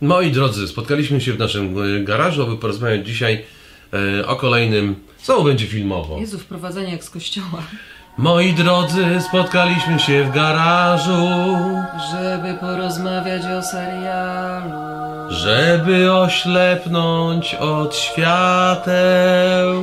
Moi drodzy, spotkaliśmy się w naszym garażu, aby porozmawiać dzisiaj o kolejnym, co będzie filmowo. Jezu, wprowadzenie jak z kościoła. Moi drodzy, spotkaliśmy się w garażu, żeby porozmawiać o serialu, żeby oślepnąć od świateł.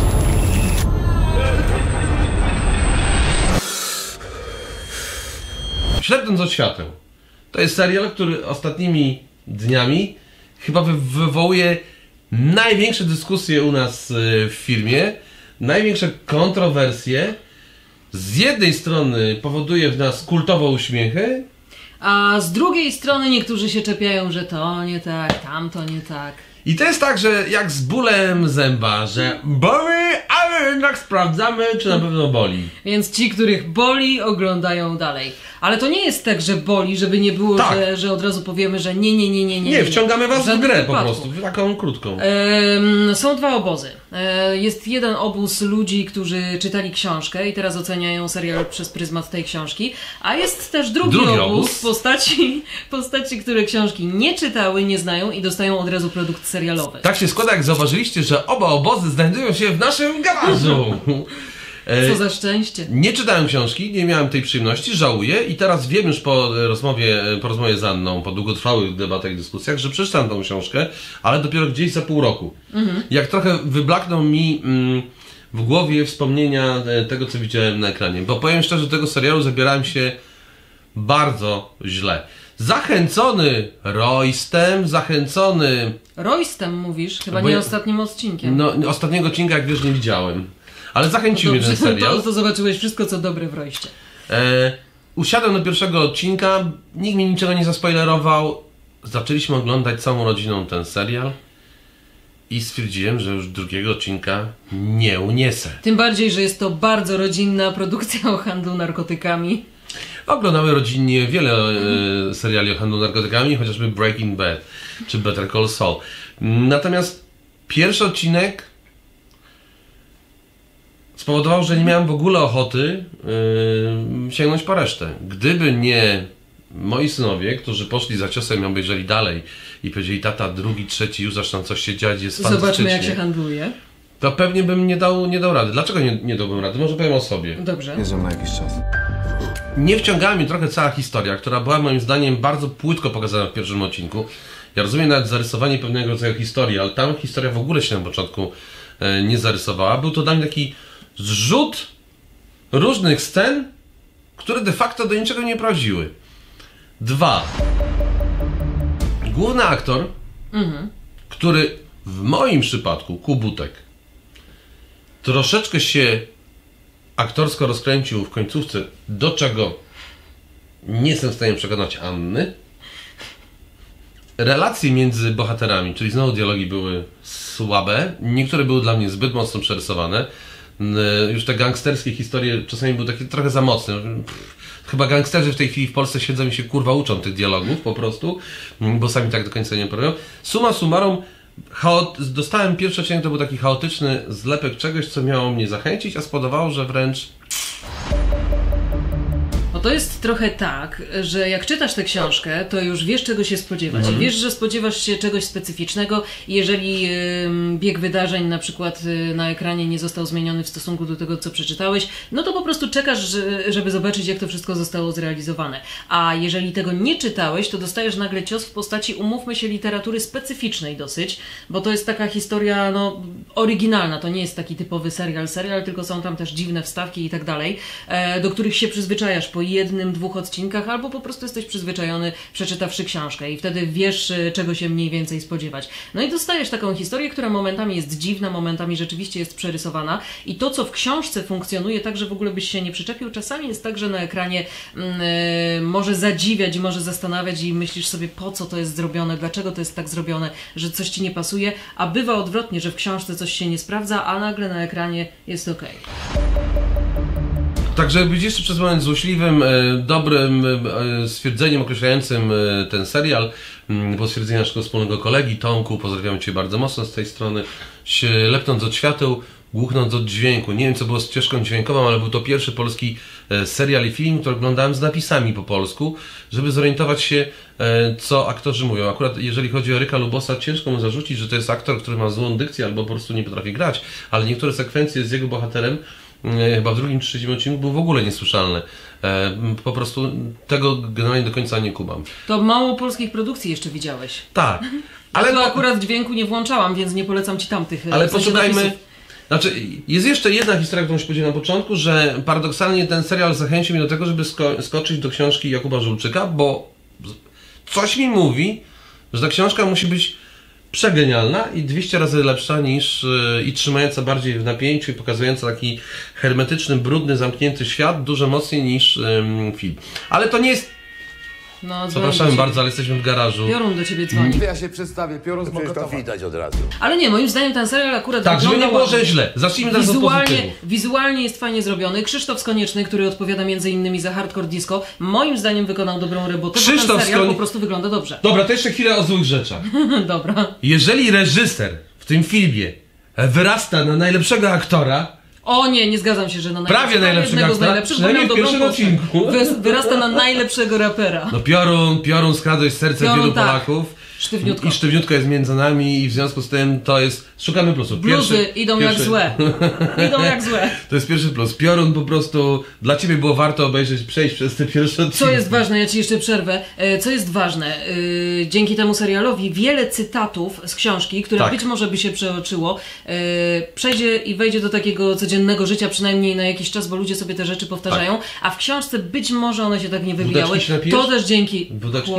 Ślepnąc od świateł. To jest serial, który ostatnimi dniami chyba wywołuje największe dyskusje u nas w firmie, największe kontrowersje. Z jednej strony powoduje w nas kultowe uśmiechy, a z drugiej strony niektórzy się czepiają, że to nie tak, tamto nie tak. i to jest tak, że jak z bólem zęba, że boli, ale jednak sprawdzamy, czy na pewno boli. Więc ci, których boli, oglądają dalej. Ale to nie jest tak, że boli, żeby nie było, Tak. że od razu powiemy, że nie. Nie, wciągamy was w żadnym grę wypadku. po prostu, taką krótką. Są dwa obozy. Jest jeden obóz ludzi, którzy czytali książkę i teraz oceniają serial przez pryzmat tej książki, a jest też drugi obóz postaci, które książki nie czytały, nie znają i dostają od razu produkt serialowy. Tak się składa, jak zauważyliście, że oba obozy znajdują się w naszym garażu. Co za szczęście. Nie czytałem książki, nie miałem tej przyjemności, żałuję i teraz wiem już po rozmowie z Anną, po długotrwałych debatach i dyskusjach, że przeczytam tą książkę, ale dopiero gdzieś za pół roku. Jak trochę wyblakną mi w głowie wspomnienia tego, co widziałem na ekranie, bo powiem szczerze, do tego serialu zabierałem się bardzo źle. Zachęcony Roystem, Roystem mówisz? Chyba Bo nie ja- ostatnim odcinkiem. No, ostatniego odcinka, jak wiesz, nie widziałem. Ale zachęcił mnie ten serial. To zobaczyłeś wszystko, co dobre w Royście. Usiadłem do pierwszego odcinka, nikt mi niczego nie zaspoilerował. Zaczęliśmy oglądać całą rodziną ten serial i stwierdziłem, że już drugiego odcinka nie uniesę. Tym bardziej, że jest to bardzo rodzinna produkcja o handlu narkotykami. Oglądały rodzinnie wiele seriali o handlu narkotykami, chociażby Breaking Bad czy Better Call Saul. Natomiast pierwszy odcinek spowodował, że nie miałem w ogóle ochoty sięgnąć po resztę. Gdyby nie moi synowie, którzy poszli za ciosem i obejrzeli dalej i powiedzieli, tata, drugi, trzeci, już zaczyna coś się dziać, jest fantastycznie. Zobaczmy, jak się handluje. To pewnie bym nie dał rady. Dlaczego nie dałbym rady? Może powiem o sobie. Dobrze. Jest na jakiś czas. Nie wciągała mnie trochę cała historia, która była moim zdaniem bardzo płytko pokazana w pierwszym odcinku. Ja rozumiem nawet zarysowanie pewnego rodzaju historii, ale tam historia w ogóle się na początku nie zarysowała. Był to dla mnie taki zrzut różnych scen, które de facto do niczego nie prowadziły. 2. Główny aktor, który w moim przypadku, Kubutek, troszeczkę się aktorsko rozkręcił w końcówce, do czego nie jestem w stanie przekonać Anny. Relacje między bohaterami, czyli znowu dialogi były słabe, niektóre były dla mnie zbyt mocno przerysowane. Już te gangsterskie historie czasami były takie trochę za mocne. Chyba gangsterzy w tej chwili w Polsce siedzą i się kurwa uczą tych dialogów po prostu, bo sami tak do końca nie potrafią. Summa summarum, dostałem pierwszy odcinek, to był taki chaotyczny zlepek czegoś, co miało mnie zachęcić, a spowodowało, że wręcz... No to jest trochę tak, że jak czytasz tę książkę, to już wiesz, czego się spodziewać. Wiesz, że spodziewasz się czegoś specyficznego. Jeżeli bieg wydarzeń na przykład na ekranie nie został zmieniony w stosunku do tego, co przeczytałeś, no to po prostu czekasz, żeby zobaczyć, jak to wszystko zostało zrealizowane. A jeżeli tego nie czytałeś, to dostajesz nagle cios w postaci, umówmy się, literatury specyficznej dosyć, bo to jest taka historia, no, oryginalna. To nie jest taki typowy serial, tylko są tam też dziwne wstawki i tak dalej, do których się przyzwyczajasz po jednym, dwóch odcinkach, albo po prostu jesteś przyzwyczajony, przeczytawszy książkę i wtedy wiesz, czego się mniej więcej spodziewać. No i dostajesz taką historię, która momentami jest dziwna, momentami rzeczywiście jest przerysowana i to, co w książce funkcjonuje tak, że w ogóle byś się nie przyczepił, czasami jest tak, że na ekranie może zadziwiać i może zastanawiać i myślisz sobie, po co to jest zrobione, dlaczego to jest tak zrobione, że coś ci nie pasuje, a bywa odwrotnie, że w książce coś się nie sprawdza, a nagle na ekranie jest okej. Także być jeszcze przez moment złośliwym, dobrym stwierdzeniem określającym ten serial, po stwierdzeniu naszego wspólnego kolegi Tomku, pozdrawiam Cię bardzo mocno z tej strony, lepnąc od świateł, Głuchnąc od dźwięku. Nie wiem, co było ścieżką dźwiękową, ale był to pierwszy polski serial i film, który oglądałem z napisami po polsku, żeby zorientować się, co aktorzy mówią. Akurat jeżeli chodzi o Eryka Lubosa, ciężko mu zarzucić, że to jest aktor, który ma złą dykcję albo po prostu nie potrafi grać, ale niektóre sekwencje z jego bohaterem, chyba w drugim czy trzecim odcinku, były w ogóle niesłyszalne. Po prostu tego generalnie do końca nie kumam. To mało polskich produkcji jeszcze widziałeś. Tak. Ale to akurat dźwięku nie włączałam, więc nie polecam ci tamtych. Ale poszukajmy. Znaczy, jest jeszcze jedna historia, którą się powiedziałem na początku, że paradoksalnie ten serial zachęcił mnie do tego, żeby skoczyć do książki Jakuba Żulczyka, bo coś mi mówi, że ta książka musi być przegenialna i 200 razy lepsza niż i trzymająca bardziej w napięciu i pokazująca taki hermetyczny, brudny, zamknięty świat dużo mocniej niż film. Ale to nie jest... No, zapraszamy bardzo, ale jesteśmy w garażu. Piorun do ciebie dzwoni. Ja się przedstawię, Piorun z Mokotowa. To widać od razu. Ale nie, moim zdaniem ten serial akurat tak, żeby nie było, ładnie. że źle. Zacznijmy teraz od pozytywu. Wizualnie jest fajnie zrobiony. Krzysztof Skonieczny, który odpowiada m.in. za Hardcore Disco, moim zdaniem wykonał dobrą robotę, bo ten serial po prostu wygląda dobrze. Dobra, to jeszcze chwilę o złych rzeczach. Dobra. Jeżeli reżyser w tym filmie wyrasta na najlepszego aktora, o nie, nie zgadzam się, że na prawie najlepszego aktora, przynajmniej w pierwszym odcinku. Wyrasta na najlepszego rapera. No Piorun skradłeś serce wielu Polaków. Sztywniutko. I sztywniutko jest między nami i w związku z tym to jest... Szukamy plusów. Bluzy idą jak złe. Idą jak złe. To jest pierwszy plus. Piorun po prostu... Dla ciebie było warto obejrzeć, przejść przez te pierwsze odcinki. Co jest ważne, ja ci jeszcze przerwę. Co jest ważne? Dzięki temu serialowi wiele cytatów z książki, które być może by się przeoczyło, przejdzie i wejdzie do takiego codziennego życia przynajmniej na jakiś czas, bo ludzie sobie te rzeczy powtarzają, a w książce być może one się tak nie wybijały. To też dzięki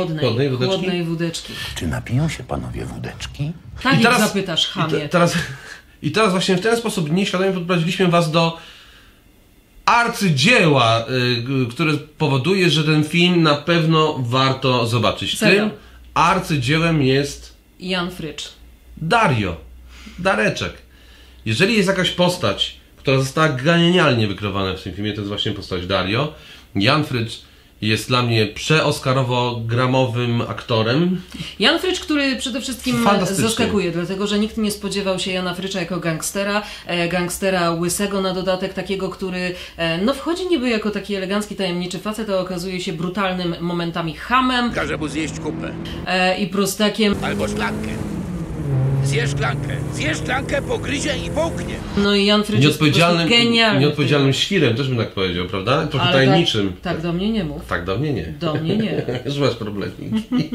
chłodnej wódeczki. Napiją się panowie wódeczki? Tak, jak zapytasz, chamie. I teraz właśnie w ten sposób nieświadomie podprowadziliśmy was do arcydzieła, które powoduje, że ten film na pewno warto zobaczyć. Tym arcydziełem jest Jan Frycz. Dareczek. Jeżeli jest jakaś postać, która została genialnie wykreowana w tym filmie, to jest właśnie postać Dario. Jan Frycz jest dla mnie przeoskarowo-gramowym aktorem. Jan Frycz, który przede wszystkim zaskakuje, dlatego że nikt nie spodziewał się Jana Frycza jako gangstera łysego na dodatek, takiego, który wchodzi niby jako taki elegancki, tajemniczy facet, a okazuje się brutalnym momentami chamem. Każe mu zjeść kupę. I prostakiem. Albo szklankę. Zjesz szklankę, pogryzie i połknie. No i Jan Frycz jest po prostu genialny. Nieodpowiedzialnym świrem, też bym tak powiedział, prawda? Trochę tajemniczym. Tak do mnie nie mów. Tak do mnie nie. Do mnie nie. Już masz problemiki.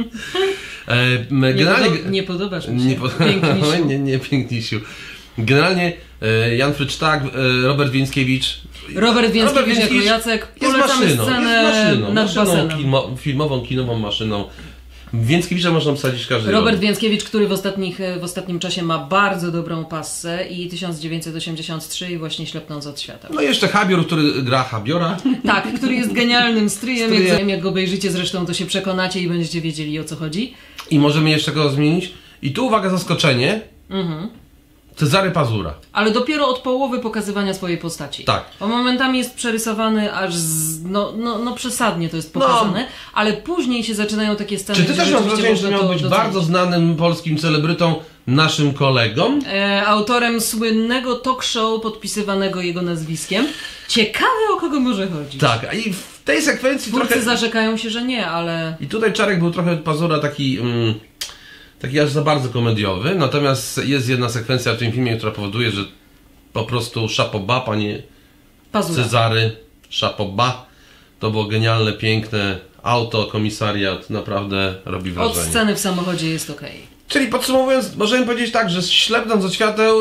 Nie podobasz mi się. Pięknisiu. Nie, pięknisiu. Generalnie Jan Frycz Robert Więckiewicz jako Jacek. Polecamy scenę nad basenem. Filmową, kinową maszyną. Więckiewicza można wsadzić w każdy Robert Więckiewicz, który w ostatnim czasie ma bardzo dobrą passę i 1983 i właśnie Ślepnąc od świata. No i jeszcze Habior, który gra Habiora. Tak, który jest genialnym stryjem. Jak go obejrzycie zresztą, to się przekonacie i będziecie wiedzieli, o co chodzi. I możemy jeszcze go zmienić. I tu uwaga, zaskoczenie. Cezary Pazura. Ale dopiero od połowy pokazywania swojej postaci. Tak. Bo momentami jest przerysowany aż przesadnie to jest pokazane, ale później się zaczynają takie sceny. Czy ty też masz wrażenie, że miał być bardzo znanym polskim celebrytą, naszym kolegą? Autorem słynnego talk show podpisywanego jego nazwiskiem. Ciekawe, o kogo może chodzić. Tak, i w tej sekwencji Twórcy zarzekają się, że nie, ale... I tutaj Czarek był trochę Pazura taki aż za bardzo komediowy, natomiast jest jedna sekwencja w tym filmie, która powoduje, że po prostu chapeau, panie Pazura. Cezary, chapeau. To było genialne, piękne auto, komisariat, naprawdę robi wrażenie. Od sceny w samochodzie jest okej. Czyli podsumowując, możemy powiedzieć tak, że Ślepnąc od świateł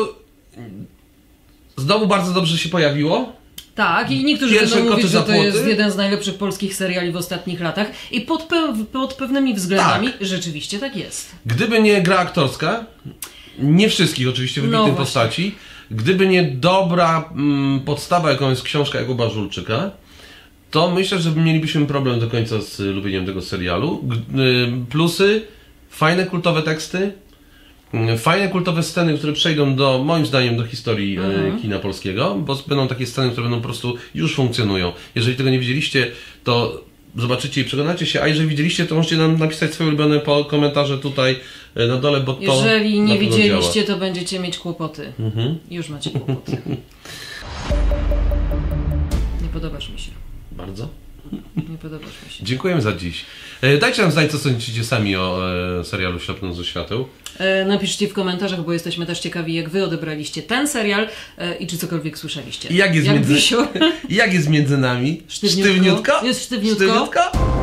znowu bardzo dobrze się pojawiło. Tak, i niektórzy będą mówić, że to jest jeden z najlepszych polskich seriali w ostatnich latach i pod pewnymi względami rzeczywiście tak jest. Gdyby nie gra aktorska, nie wszystkich oczywiście wybitnych postaci, gdyby nie dobra podstawa, jaką jest książka Jakuba Żulczyka, to myślę, że mielibyśmy problem do końca z lubieniem tego serialu. Plusy, fajne kultowe teksty, fajne kultowe sceny, które przejdą moim zdaniem do historii kina polskiego, bo będą takie sceny, które będą po prostu już funkcjonują. Jeżeli tego nie widzieliście, to zobaczycie i przekonacie się, a jeżeli widzieliście, to możecie nam napisać swoje ulubione komentarze tutaj na dole, bo to jeżeli nie na pewno widzieliście, działa. to będziecie mieć kłopoty. Już macie kłopoty. Nie podobasz mi się. Bardzo. Nie podobasz mi się. Dziękujemy za dziś. Dajcie nam znać, co sądzicie sami o serialu Ślepnąc ze świateł. Napiszcie w komentarzach, bo jesteśmy też ciekawi, jak wy odebraliście ten serial i czy cokolwiek słyszeliście. I jak jest, Wisior. jak jest między nami? Sztywniutko? Sztywniutko? Jest sztywniutko? Sztywniutko?